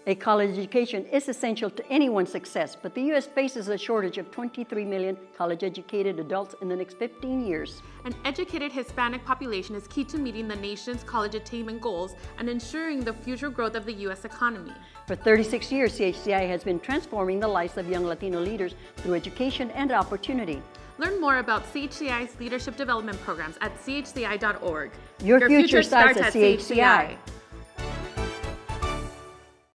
A college education is essential to anyone's success, but the U.S. faces a shortage of 23 million college-educated adults in the next 15 years. An educated Hispanic population is key to meeting the nation's college attainment goals and ensuring the future growth of the U.S. economy. For 36 years, CHCI has been transforming the lives of young Latino leaders through education and opportunity. Learn more about CHCI's leadership development programs at chci.org. Your future starts at CHCI.